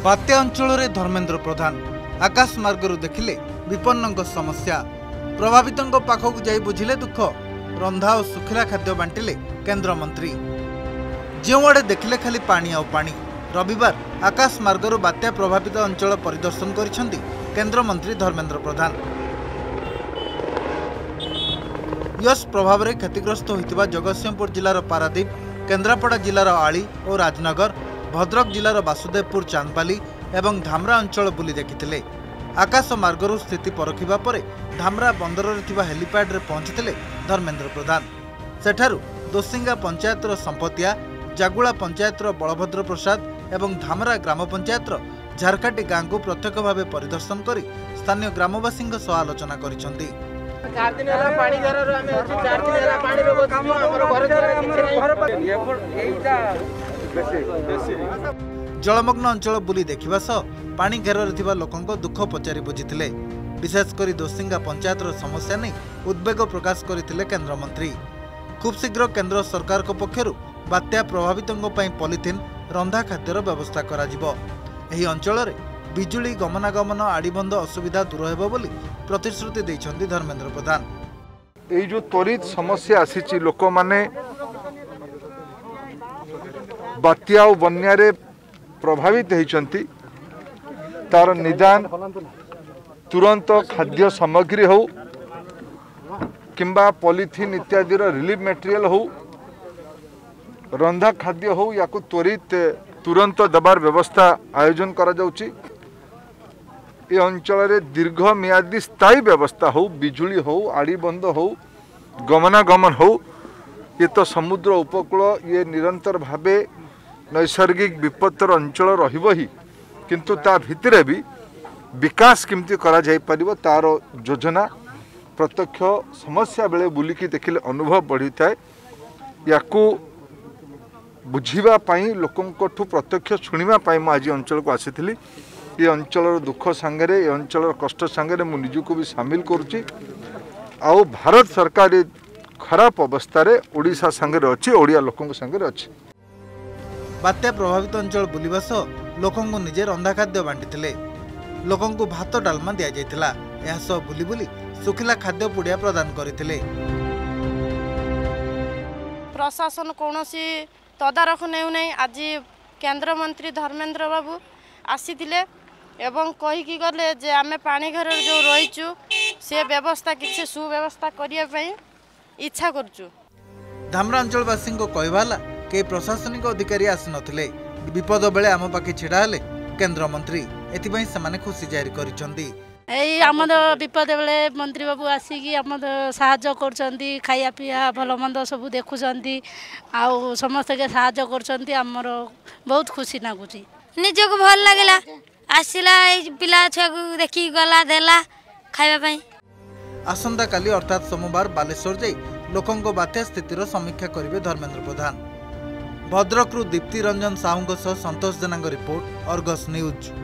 बात्या अंचल में धर्मेन्द्र प्रधान आकाश मार्गरू देखिले विपन्न समस्या प्रभावित पाखक जाई बुझिले दुख रंधा और सुखिला खाद्य बांटिले केंद्र मंत्री जोड़े देखिले खाली पानी आउ पानी रविवार आकाश मार्गरू बात्या प्रभावित अंचल परिदर्शन करिसेंती केंद्र मंत्री धर्मेन्द्र प्रधान। यस प्रभाव में क्षतिग्रस्त होइतिबा जगतसिंहपुर जिलार पारादीप केन्द्रापड़ा जिलार आली और राजनगर भद्रक जिलार वासुदेवपुर चांदपाली एवं धामरा अंचल बुली देखिथिले। आकाश मार्गरू स्थिति परखिबा परे धामरा बंदर हेलीपैड रे पहुंचीथिले धर्मेन्द्र प्रधान। सेठारु दोसिंगा पंचायतर संपतिया जागुला पंचायतर बलभद्र प्रसाद एवं धामरा ग्राम पंचायतर झारकाटी गाँव को प्रत्यक्ष भाव परिदर्शन कर स्थानीय ग्रामवासी सह आलोचना करिसेंती। जलमग्न अंचल बुली देखिबा सह पानी घेर लोकों दुख पचारि बुझिथिले। विशेषकर दोसिंगा पंचायतर समस्या नहीं उद्वेग प्रकाश करथिले केंद्र मंत्री। खूब शीघ्र केंद्र सरकार को पक्षरु बात्या प्रभावितों पई पॉलिथिन रंधा खाद्यर व्यवस्था करा जिवो। एही अंचल रे बिजुली गमनागमन आड़ीबंध असुविधा दूर हेबो बोली प्रतिश्रुति दैछन्ती धर्मेन्द्र प्रधान। एही जो त्वरित समस्या आसीची लोक माने बात्या और बन्या रे प्रभावित होइछन्ती तार निदान तुरंत खाद्य सामग्री हो किंबा पॉलिथिन इत्यादि रिलीफ मटेरियल हो रंधा खाद्य हो या त्वरित तुरंत दबार व्यवस्था आयोजन करा जाउची। ए अंचल रे दीर्घ मियादी स्थायी व्यवस्था हो बिजुली हो आड़ीबंध हो गमनागमन हो ये तो समुद्र उपकूल ये निरंतर भावे नैसर्गिक विपत्तर अंचल रहिबो ही किंतु ता भितरे भी विकास केमती करा जाय परिबो तार योजना प्रत्यक्ष समस्या बेले बुलिकी देखिले अनुभव बढ़ी थाए। याकू बुझीबा पाई लोकंको ठु प्रत्यक्ष शुणिबा पाई म आज अंचल को आसीथिली। ये अंचल दुख सांगरे ये अंचल कष्ट सांगरे मु निजको भी शामिल करूची। आउ भारत सरकार खराब अवस्था रे ओडिशा सांगरे अछि ओडिया लोकंको सांगरे अछि। बात्या प्रभावित अंचल बुलिबा सह लोकंको निजे रंधा खाद्य बांटिथिले। लोकंको भात डालमा दिया जायतिला। एहा सह बुली बुली सुखिला खाद्य पुड़िया प्रदान करथिले। प्रशासन कोनोसी तदारख नेउ नै। आज केंद्र मंत्री धर्मेन्द्र बाबू आसीथिले एवं कहिकी गले जे आमे पानी घर जो रहिचु से व्यवस्था किछि सुव्यवस्था करिया पई इच्छा करचु। धामरा अंचलवासी को कहवाला के प्रशासनिक अधिकारी आसी नथिले विपद बेले आम पाखे छिड़ा हेले केंद्र मंत्री एथिपई समाने खुशी जाहिर करिसंती। एई आमद विपद बेले मंत्री बाबू आसिकी आमद साहाय्य करछंती खाया पिया भलो मंद सब देखुछंती आउ समस्त के साहाय्य करछंती हमर बहुत खुशी नागुची। निजको भल लागला आसिला पिला छुआ को देखि गला देला खाइबा पई। आसंता काली अर्थात सोमवार बालेश्वर जाई लोकंको बात्या स्थितिर समीक्षा करिवे धर्मेन्द्र प्रधान। भद्रकरू दीप्ति रंजन साहू सह Santosh Jena report Argus news.